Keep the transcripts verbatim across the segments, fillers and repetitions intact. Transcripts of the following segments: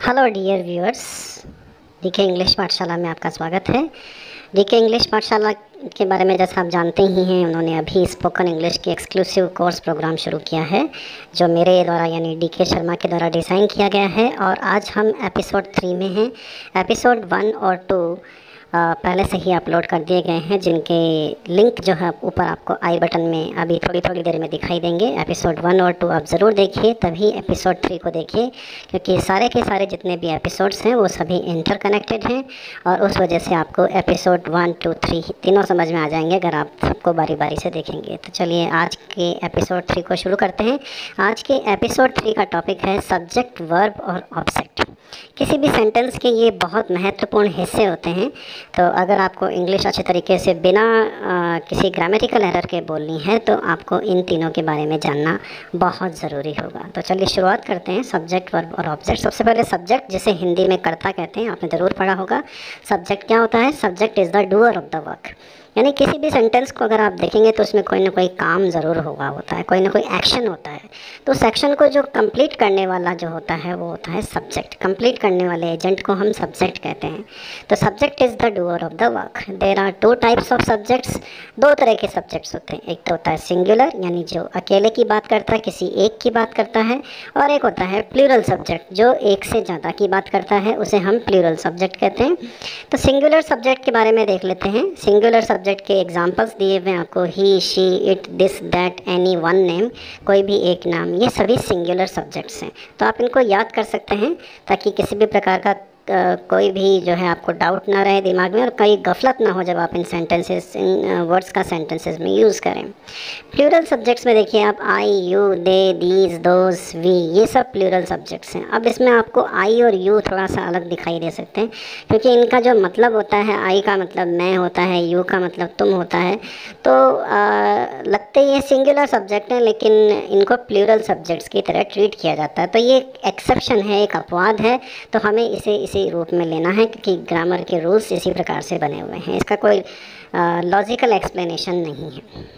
Hello dear viewers, DK English Pathshala में आपका स्वागत है। डीके इंग्लिश पाठशाला के बारे में जैसा आप जानते ही हैं, उन्होंने अभी स्पोकन इंग्लिश की एक्सक्लूसिव कोर्स प्रोग्राम शुरू किया है जो मेरे द्वारा यानी डीके शर्मा के द्वारा डिज़ाइन किया गया है। और आज हम एपिसोड थ्री में हैं। एपिसोड वन और टू पहले से ही अपलोड कर दिए गए हैं, जिनके लिंक जो है ऊपर आपको आई बटन में अभी थोड़ी थोड़ी देर में दिखाई देंगे। एपिसोड वन और टू आप ज़रूर देखिए, तभी एपिसोड थ्री को देखिए, क्योंकि सारे के सारे जितने भी एपिसोड्स हैं वो सभी इंटरकनेक्टेड हैं और उस वजह से आपको एपिसोड वन टू थ्री तीनों समझ में आ जाएंगे अगर आप सबको बारी बारी से देखेंगे। तो चलिए आज के एपिसोड थ्री को शुरू करते हैं। आज के एपिसोड थ्री का टॉपिक है सब्जेक्ट, वर्ब और ऑब्जेक्ट। किसी भी सेंटेंस के ये बहुत महत्वपूर्ण हिस्से होते हैं, तो अगर आपको इंग्लिश अच्छे तरीके से बिना आ, किसी ग्रामेटिकल एरर के बोलनी है तो आपको इन तीनों के बारे में जानना बहुत ज़रूरी होगा। तो चलिए शुरुआत करते हैं। सब्जेक्ट, वर्ब और ऑब्जेक्ट। सबसे पहले सब्जेक्ट, जिसे हिंदी में कर्ता कहते हैं, आपने ज़रूर पढ़ा होगा। सब्जेक्ट क्या होता है? Subject is the doer of the work. यानी किसी भी सेंटेंस को अगर आप देखेंगे तो उसमें कोई ना कोई काम ज़रूर होगा होता है, कोई ना कोई एक्शन होता है। तो उस एक्शन को जो कंप्लीट करने वाला जो होता है वो होता है सब्जेक्ट। कंप्लीट करने वाले एजेंट को हम सब्जेक्ट कहते हैं। तो subject is the doer of the work. There are two types of subjects. दो तरह के सब्जेक्ट्स होते हैं। एक तो होता है सिंगुलर, यानी जो अकेले की बात करता है, किसी एक की बात करता है, और एक होता है प्लूरल सब्जेक्ट, जो एक से ज़्यादा की बात करता है, उसे हम प्लूरल सब्जेक्ट कहते हैं। तो सिंगुलर सब्जेक्ट के बारे में देख लेते हैं। सिंगुलर सब्जेक्ट के एग्जांपल्स दिए हुए हैं आपको। He, she, it, this, that, any one name, कोई भी एक नाम, ये सभी सिंगुलर सब्जेक्ट्स हैं। तो आप इनको याद कर सकते हैं ताकि किसी भी प्रकार का Uh, कोई भी जो है आपको डाउट ना रहे दिमाग में और कहीं गफलत ना हो जब आप इन सेंटेंसेस इन वर्ड्स का सेंटेंसेस में यूज़ करें। प्लूरल सब्जेक्ट्स में देखिए आप, I, you, they, these, those, we, ये सब प्लूरल सब्जेक्ट्स हैं। अब इसमें आपको आई और यू थोड़ा सा अलग दिखाई दे सकते हैं, क्योंकि इनका जो मतलब होता है, आई का मतलब मैं होता है, यू का मतलब तुम होता है। तो आ, लगते ये सिंगुलर सब्जेक्ट हैं, लेकिन इनको प्लूरल सब्जेक्ट्स की तरह ट्रीट किया जाता है। तो ये एक एक्सेप्शन है, एक अपवाद है। तो हमें इसे इसी रूप में लेना है, क्योंकि ग्रामर के रूल्स इसी प्रकार से बने हुए हैं। इसका कोई लॉजिकल एक्सप्लेनेशन नहीं है।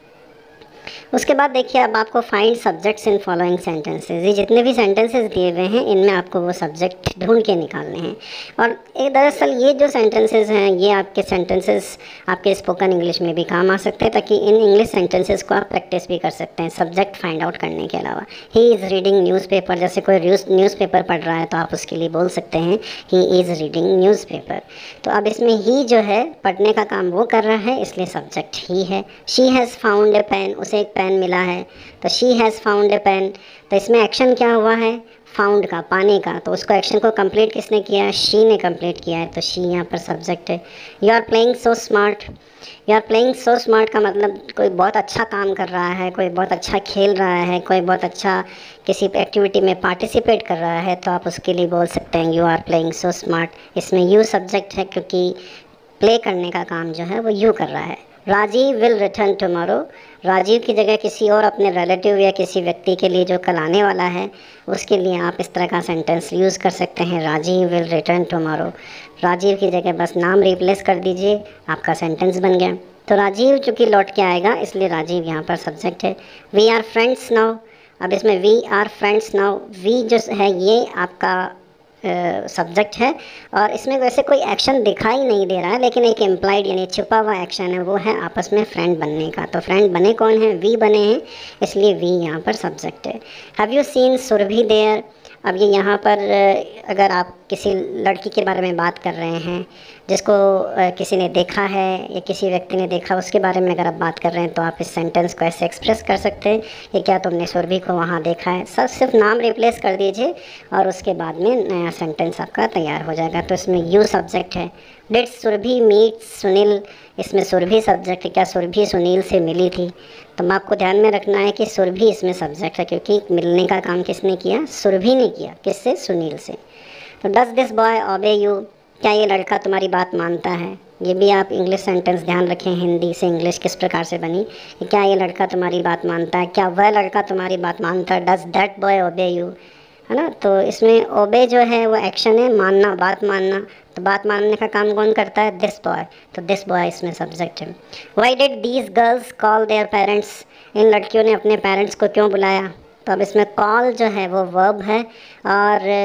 उसके बाद देखिए अब आपको find subjects in following sentences. ये जितने भी सेंटेंसेस दिए हुए हैं इनमें आपको वो सब्जेक्ट ढूंढ के निकालने हैं। और एक दरअसल ये जो सेंटेंसेस हैं ये आपके सेंटेंसेस आपके स्पोकन इंग्लिश में भी काम आ सकते हैं, ताकि इन इंग्लिश सेंटेंसेस को आप प्रैक्टिस भी कर सकते हैं सब्जेक्ट फाइंड आउट करने के अलावा। ही इज़ रीडिंग न्यूज़पेपर, जैसे कोई न्यूज़पेपर पढ़ रहा है तो आप उसके लिए बोल सकते हैं ही इज़ रीडिंग न्यूज़पेपर। तो अब इसमें ही जो है पढ़ने का काम वो कर रहा है, इसलिए सब्जेक्ट ही है। She has found a pen, उसे एक पेन मिला है, तो she has found a pen. तो इसमें एक्शन क्या हुआ है? फाउंड का, पाने का। तो उसको एक्शन को कंप्लीट किसने किया? शी ने कंप्लीट किया है, तो शी यहाँ पर सब्जेक्ट है। You are playing so smart. You are playing so smart का मतलब कोई बहुत अच्छा काम कर रहा है, कोई बहुत अच्छा खेल रहा है, कोई बहुत अच्छा किसी एक्टिविटी में पार्टिसिपेट कर रहा है, तो आप उसके लिए बोल सकते हैं you are playing so smart. इसमें यू सब्जेक्ट है, क्योंकि प्ले करने का काम जो है वो यू कर रहा है। Rajeev will return tomorrow. Rajeev की जगह किसी और अपने रिलेटिव या किसी व्यक्ति के लिए जो कल आने वाला है, उसके लिए आप इस तरह का सेंटेंस यूज़ कर सकते हैं, Rajeev will return tomorrow. Rajeev की जगह बस नाम रिप्लेस कर दीजिए, आपका सेंटेंस बन गया। तो राजीव चूँकि लौट के आएगा, इसलिए राजीव यहाँ पर सब्जेक्ट है। We are friends now. अब इसमें we are friends now, we जो है ये आपका सब्जेक्ट uh, है, और इसमें वैसे कोई एक्शन दिखाई नहीं दे रहा है, लेकिन एक इम्प्लाइड यानी छुपा हुआ एक्शन है, वो है आपस में फ्रेंड बनने का। तो फ्रेंड बने कौन है? वी बने हैं, इसलिए वी यहाँ पर सब्जेक्ट है। Have you seen Surabhi there. अब ये यहाँ पर अगर आप किसी लड़की के बारे में बात कर रहे हैं जिसको किसी ने देखा है या किसी व्यक्ति ने देखा, उसके बारे में अगर आप बात कर रहे हैं, तो आप इस सेंटेंस को ऐसे एक्सप्रेस कर सकते हैं कि क्या तुमने सुरभि को वहाँ देखा है। सब सिर्फ नाम रिप्लेस कर दीजिए और उसके बाद में नया सेंटेंस आपका तैयार हो जाएगा। तो इसमें यू सब्जेक्ट है। Did Surabhi meet Sunil. इसमें सुरभि सब्जेक्ट है, क्या सुरभि सुनील से मिली थी? तो आपको ध्यान में रखना है कि सुरभि इसमें सब्जेक्ट है, क्योंकि मिलने का काम किसने किया? सुरभि ने किया। किससे? सुनील से। तो does this boy obey you. क्या ये लड़का तुम्हारी बात मानता है? ये भी आप इंग्लिश सेंटेंस ध्यान रखें, हिंदी से इंग्लिश किस प्रकार से बनी। क्या ये लड़का तुम्हारी बात मानता है? क्या वह लड़का तुम्हारी बात मानता है? Does that boy obey you, है ना। तो इसमें ओबे जो है वो एक्शन है, मानना, बात मानना। तो बात मानने का काम कौन करता है? This boy. तो दिस बॉय इसमें सब्जेक्ट है। Why did these girls call their parents. इन लड़कियों ने अपने पेरेंट्स को क्यों बुलाया? तो अब इसमें कॉल जो है वो वर्ब है, और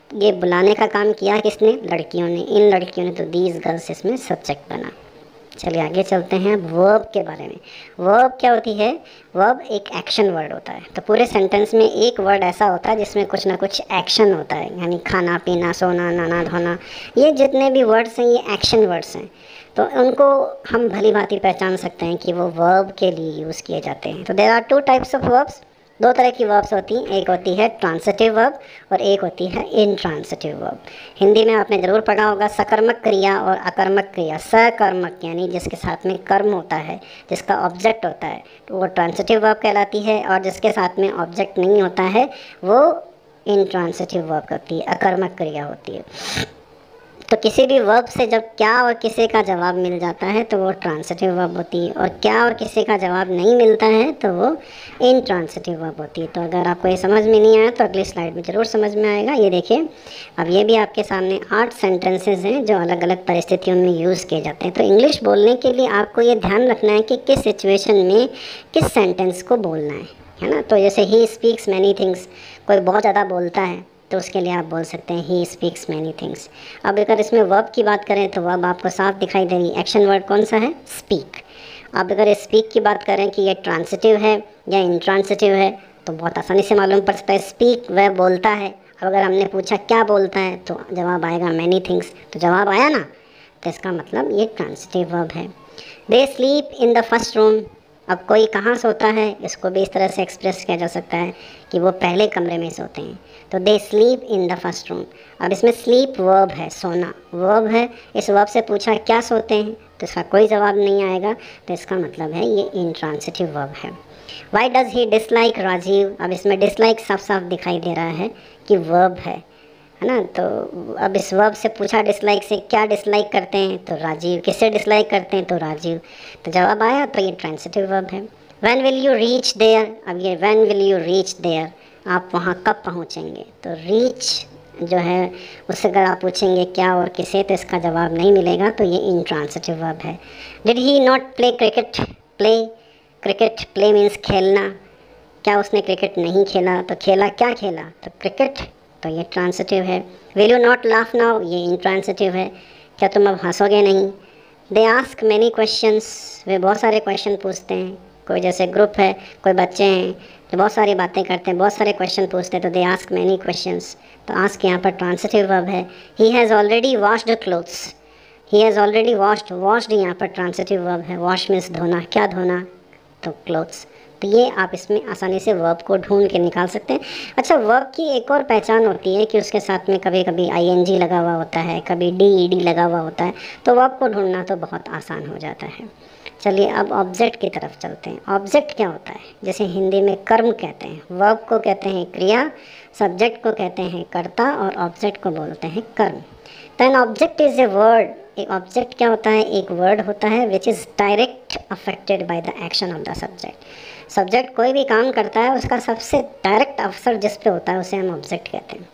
ये बुलाने का काम किया किसने? लड़कियों ने। इन लड़कियों ने, तो दीज गर्ल्स इसमें सब्जेक्ट बना। चलिए आगे चलते हैं वर्ब के बारे में। वर्ब क्या होती है? वर्ब एक एक्शन वर्ड होता है। तो पूरे सेंटेंस में एक वर्ड ऐसा होता है जिसमें कुछ ना कुछ एक्शन होता है, यानी खाना पीना, सोना, नहाना धोना, ये जितने भी वर्ड्स हैं ये एक्शन वर्ड्स हैं। तो उनको हम भली भांति पहचान सकते हैं कि वो वर्ब के लिए यूज़ किए जाते हैं। तो there are two types of verbs. दो तरह की वर्ब्स होती हैं, एक होती है ट्रांसिटिव वर्ब और एक होती है इनट्रांसिटिव वर्ब। हिंदी में आपने ज़रूर पढ़ा होगा सकर्मक क्रिया और अकर्मक क्रिया। सकर्मक यानी जिसके साथ में कर्म होता है, जिसका ऑब्जेक्ट होता है, तो वो ट्रांसिटिव वर्ब कहलाती है, और जिसके साथ में ऑब्जेक्ट नहीं होता है वो इनट्रांसिटिव वर्ब होती है, अकर्मक क्रिया होती है। तो किसी भी वर्ब से जब क्या और किसी का जवाब मिल जाता है तो वो ट्रांसिटिव वर्ब होती है, और क्या और किसी का जवाब नहीं मिलता है तो वो इनट्रांसिटिव वर्ब होती है। तो अगर आपको ये समझ में नहीं आया तो अगली स्लाइड में ज़रूर समझ में आएगा। ये देखिए, अब ये भी आपके सामने आठ सेंटेंसेस हैं जो अलग अलग परिस्थितियों में यूज़ किए जाते हैं। तो इंग्लिश बोलने के लिए आपको ये ध्यान रखना है कि किस सिचुएशन में किस सेंटेंस को बोलना है, है ना। तो जैसे ही स्पीक्स मैनी थिंग्स, कोई बहुत ज़्यादा बोलता है तो उसके लिए आप बोल सकते हैं ही स्पीक्स मैनी थिंग्स। अब अगर इसमें वर्ब की बात करें तो वर्ब आपको साफ दिखाई दे रही है, एक्शन वर्ड कौन सा है? स्पीक। अब अगर स्पीक की बात करें कि ये ट्रांसिटिव है या इंट्रांसिटिव है तो बहुत आसानी से मालूम पड़ सकता है, स्पीक वह बोलता है। अब अगर हमने पूछा क्या बोलता है तो जवाब आएगा मैनी थिंग्स, तो जवाब आया ना, तो इसका मतलब ये ट्रांसिटिव वर्ब है। They sleep in the first room. अब कोई कहाँ सोता है, इसको भी इस तरह से एक्सप्रेस किया जा सकता है कि वो पहले कमरे में सोते हैं, तो they sleep in the first room. अब इसमें स्लीप वर्ब है, सोना वर्ब है। इस वर्ब से पूछा क्या सोते हैं तो इसका कोई जवाब नहीं आएगा, तो इसका मतलब है ये इंट्रांसिटिव वर्ब है। Why does he dislike Rajeev. अब इसमें डिसलाइक साफ साफ दिखाई दे रहा है कि वर्ब है, है ना। तो अब इस वर्ब से पूछा डिसलाइक से क्या डिसलाइक करते हैं तो राजीव। किससे डिसलाइक करते हैं तो राजीव, तो जवाब आया, तो ये ट्रांसिटिव वर्ब है। When will you reach there. अब ये when will you reach there, आप वहाँ कब पहुँचेंगे, तो रीच जो है उससे अगर आप पूछेंगे क्या और किसे तो इसका जवाब नहीं मिलेगा, तो ये इंट्रांसिटिव वर्ब है। Did he not play cricket. Play, cricket, play means खेलना। क्या उसने क्रिकेट नहीं खेला, तो खेला क्या खेला, तो क्रिकेट, तो ये ट्रांसिटिव है। Will you not laugh now, ये इंट्रांसिटिव है। क्या तुम अब हंसोगे नहीं। दे आस्क मैनी क्वेश्चंस, वे बहुत सारे क्वेश्चन पूछते हैं। कोई जैसे ग्रुप है, कोई बच्चे हैं जो बहुत सारी बातें करते हैं, बहुत सारे क्वेश्चन पूछते हैं, तो दे आस्क मैनी क्वेश्चंस, तो आस्क यहाँ पर ट्रांसिटिव वर्ब है। He has already washed clothes. He has already washed, washed यहाँ पर ट्रांसिटिव वर्ब है। वॉश मीन्स धोना, क्या धोना, तो क्लोथ्स। तो ये आप इसमें आसानी से वर्ब को ढूंढ के निकाल सकते हैं। अच्छा, वर्ब की एक और पहचान होती है कि उसके साथ में कभी कभी आईएनजी लगा हुआ होता है, कभी डीईडी लगा हुआ होता है, तो वर्ब को ढूंढना तो बहुत आसान हो जाता है। चलिए अब ऑब्जेक्ट की तरफ चलते हैं। ऑब्जेक्ट क्या होता है? जैसे हिंदी में कर्म कहते हैं, वर्ब को कहते हैं क्रिया, सब्जेक्ट को कहते हैं कर्ता और ऑब्जेक्ट को बोलते हैं कर्म। तो an object is a word. एक ऑब्जेक्ट क्या होता है? एक वर्ड होता है which is direct affected by the action of the subject. Subject कोई भी काम करता है उसका सबसे डायरेक्ट अवसर जिस पे होता है उसे हम ऑब्जेक्ट कहते हैं।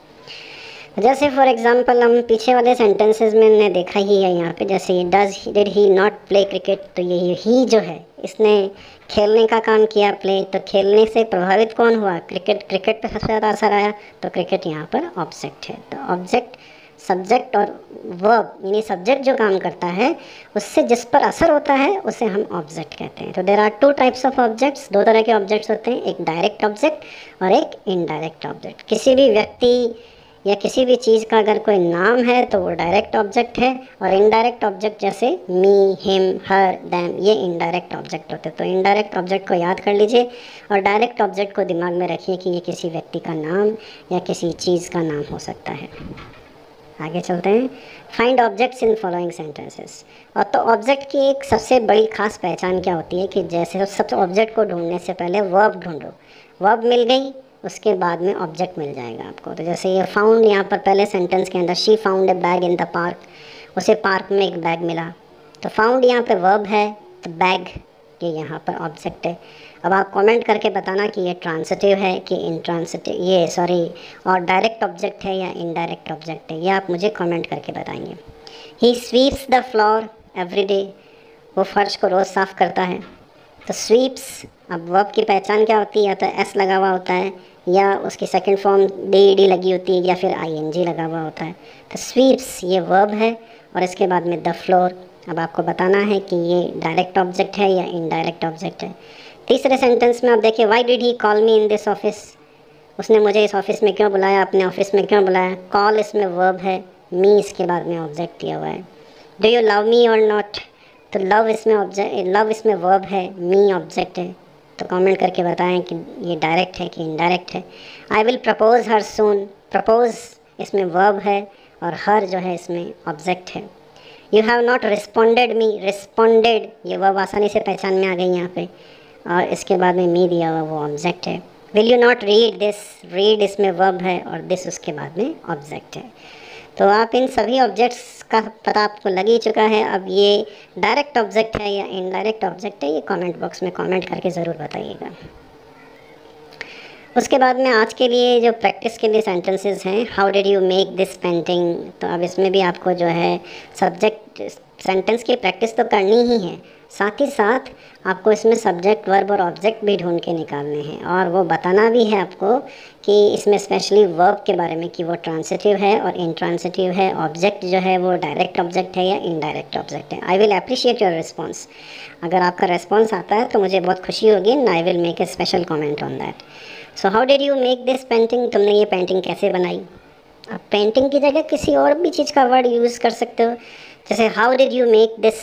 जैसे फॉर एग्जांपल हम पीछे वाले सेंटेंसेस में ने देखा ही है यहाँ पे, जैसे does did he not play cricket, तो ये ही जो है इसने खेलने का काम किया, प्ले, तो खेलने से प्रभावित कौन हुआ? क्रिकेट। क्रिकेट पे सबसे ज़्यादा असर आया, तो क्रिकेट यहाँ पर ऑब्जेक्ट है। तो ऑब्जेक्ट, सब्जेक्ट और वर्ब, यानी सब्जेक्ट जो काम करता है उससे जिस पर असर होता है उसे हम ऑब्जेक्ट कहते हैं। तो there are two types of objects. दो तरह के ऑब्जेक्ट्स होते हैं, एक डायरेक्ट ऑब्जेक्ट और एक इनडायरेक्ट ऑब्जेक्ट। किसी भी व्यक्ति या किसी भी चीज़ का अगर कोई नाम है तो वो डायरेक्ट ऑब्जेक्ट है, और इनडायरेक्ट ऑब्जेक्ट जैसे मी, हिम, हर, दैम, ये इनडायरेक्ट ऑब्जेक्ट होते हैं। तो इनडायरेक्ट ऑब्जेक्ट को याद कर लीजिए और डायरेक्ट ऑब्जेक्ट को दिमाग में रखिए कि ये किसी व्यक्ति का नाम या किसी चीज़ का नाम हो सकता है। आगे चलते हैं। Find objects in following sentences. और तो ऑब्जेक्ट की एक सबसे बड़ी खास पहचान क्या होती है कि जैसे सबसे ऑब्जेक्ट को ढूंढने से पहले वर्ब ढूंढो, वर्ब मिल गई उसके बाद में ऑब्जेक्ट मिल जाएगा आपको। तो जैसे ये फाउंड, यहाँ पर पहले सेंटेंस के अंदर she found a bag in the park, उसे पार्क में एक बैग मिला, तो फाउंड यहाँ पे वर्ब है, तो बैग ये यहाँ पर ऑब्जेक्ट है। अब आप कमेंट करके बताना कि ये ट्रांसिटिव है कि इनट्रांसिटिव, ये सॉरी और डायरेक्ट ऑब्जेक्ट है या इनडायरेक्ट ऑब्जेक्ट है, ये आप मुझे कमेंट करके बताएंगे। He sweeps the floor every day, वो फर्श को रोज़ साफ़ करता है। तो स्वीप्स, अब वर्ब की पहचान क्या होती है? या तो एस लगा हुआ होता है या उसकी सेकंड फॉर्म डी डी लगी होती है या फिर आई एन जी लगा हुआ होता है। तो स्वीप्स ये वर्ब है और इसके बाद में द फ्लोर। अब आपको बताना है कि ये डायरेक्ट ऑब्जेक्ट है या इनडायरेक्ट ऑब्जेक्ट है। तीसरे सेंटेंस में आप देखिए, why did he call me in this office, उसने मुझे इस ऑफिस में क्यों बुलाया, अपने ऑफिस में क्यों बुलाया। कॉल इसमें वर्ब है, मी इसके बाद में ऑब्जेक्ट दिया हुआ है। डू यू लव मी और नॉट, तो लव इसमें ऑब्जेक्ट, लव इसमें वर्ब है, मी ऑब्जेक्ट है। तो कमेंट करके बताएं कि ये डायरेक्ट है कि इनडायरेक्ट है। I will propose her soon, propose इसमें वर्ब है और हर जो है इसमें ऑब्जेक्ट है। You have not responded me, responded ये वर्ब आसानी से पहचान में आ गई यहाँ पे, और इसके बाद में मी दिया हुआ वो ऑब्जेक्ट है। Will you not read this, read इसमें वर्ब है और दिस उसके बाद में ऑब्जेक्ट है। तो आप इन सभी ऑब्जेक्ट्स का पता आपको लग ही चुका है। अब ये डायरेक्ट ऑब्जेक्ट है या इनडायरेक्ट ऑब्जेक्ट है, ये कमेंट बॉक्स में कमेंट करके ज़रूर बताइएगा। उसके बाद में आज के लिए जो प्रैक्टिस के लिए सेंटेंसेस हैं, how did you make this painting, तो अब इसमें भी आपको जो है सब्जेक्ट सेंटेंस की प्रैक्टिस तो करनी ही है, साथ ही साथ आपको इसमें सब्जेक्ट वर्ब और ऑब्जेक्ट भी ढूंढ के निकालने हैं और वो बताना भी है आपको कि इसमें स्पेशली वर्ब के बारे में कि वो ट्रांसिटिव है और इंट्रांसिटिव है, ऑब्जेक्ट जो है वो डायरेक्ट ऑब्जेक्ट है या इनडायरेक्ट ऑब्जेक्ट है। I will appreciate your response, अगर आपका रिस्पॉन्स आता है तो मुझे बहुत खुशी होगी and I will make a special comment on that. So how did you make this painting, तुमने ये पेंटिंग कैसे बनाई। अब पेंटिंग की जगह किसी और भी चीज़ का वर्ड यूज़ कर सकते हो, जैसे how did you make this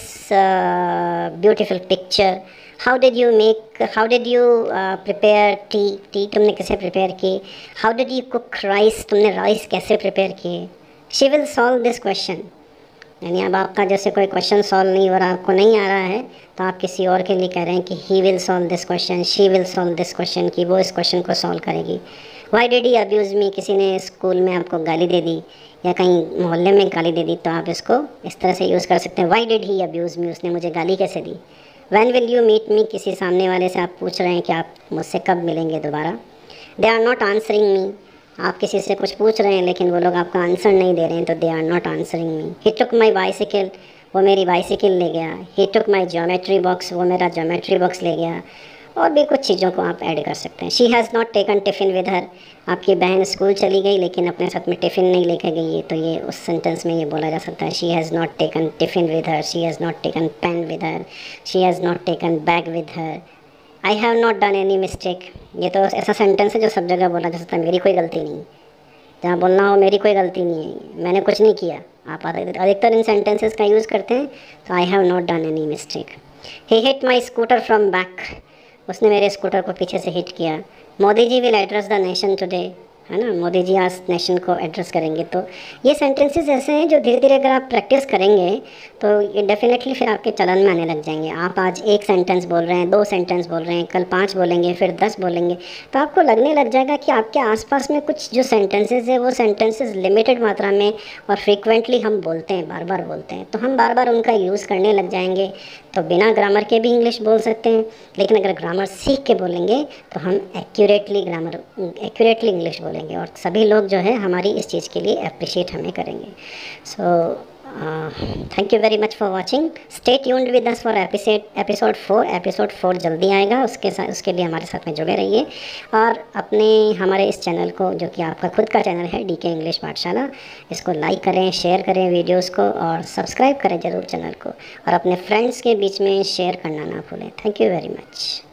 beautiful picture, how did you make, how did you prepare tea, tea तुमने कैसे प्रिपेयर की। How did you cook rice, तुमने राइस कैसे प्रिपेयर किए। She will solve this question, यानी अब आपका जैसे कोई क्वेश्चन सॉल्व नहीं हो रहा, आपको नहीं आ रहा है, तो आप किसी और के लिए कह रहे हैं कि he will solve this question, she will solve this question, कि वो इस क्वेश्चन को सॉल्व करेगी। Why did he abuse me, किसी ने स्कूल में आपको गाली दे दी या कहीं मोहल्ले में गाली दे दी, तो आप इसको इस तरह से यूज़ कर सकते हैं, why did he abuse me, उसने मुझे गाली कैसे दी। When will you meet me, किसी सामने वाले से आप पूछ रहे हैं कि आप मुझसे कब मिलेंगे दोबारा। They are not answering me, आप किसी से कुछ पूछ रहे हैं लेकिन वो लोग आपका आंसर नहीं दे रहे हैं, तो they are not answering me. He took my bicycle, वो मेरी बाइसिकल ले गया। ही टुक माई ज्योमेट्री बॉक्स, वो मेरा ज्योमेट्री बॉक्स ले गया। और भी कुछ चीज़ों को आप ऐड कर सकते हैं। She has not taken tiffin with her, आपकी बहन स्कूल चली गई लेकिन अपने साथ में टिफ़िन नहीं लेकर गई है, तो ये उस सेंटेंस में ये बोला जा सकता है, she has not taken tiffin with her, she has not taken pen with her, she has not taken bag with her. I have not done any mistake, ये तो ऐसा सेंटेंस है जो सब जगह बोला जा सकता है, मेरी कोई गलती नहीं, जहाँ बोलना हो मेरी कोई गलती नहीं है, मैंने कुछ नहीं किया। आप अधिकतर इन सेंटेंसेस का यूज़ करते हैं, तो I have not done any mistake. He hit my scooter from back, उसने मेरे स्कूटर को पीछे से हिट किया। Modi ji will address the nation today, है ना, मोदी जी आज नेशन को एड्रेस करेंगे। तो ये सेंटेंसेस ऐसे हैं जो धीरे धीरे अगर आप प्रैक्टिस करेंगे तो ये डेफिनेटली फिर आपके चलन में आने लग जाएंगे। आप आज एक सेंटेंस बोल रहे हैं, दो सेंटेंस बोल रहे हैं, कल पाँच बोलेंगे, फिर दस बोलेंगे, तो आपको लगने लग जाएगा कि आपके आसपास में कुछ जो सेंटेंसेस है वो सेंटेंसेस लिमिटेड मात्रा में और फ्रीक्वेंटली हम बोलते हैं, बार बार बोलते हैं, तो हम बार बार उनका यूज़ करने लग जाएंगे। तो बिना ग्रामर के भी इंग्लिश बोल सकते हैं, लेकिन अगर ग्रामर सीख के बोलेंगे तो हम एक्यूरेटली ग्रामर एक्यूरेटली इंग्लिश बोलेंगे और सभी लोग जो है हमारी इस चीज़ के लिए अप्रिशिएट हमें करेंगे। So thank you very much for watching, stay tuned with us for episode episode four episode four जल्दी आएगा, उसके साथ उसके लिए हमारे साथ में जुड़े रहिए और अपने हमारे इस चैनल को, जो कि आपका खुद का चैनल है डी के इंग्लिश पाठशाला, इसको लाइक करें, शेयर करें वीडियोस को और सब्सक्राइब करें ज़रूर चैनल को और अपने फ्रेंड्स के बीच में शेयर करना ना भूलें। Thank you very much.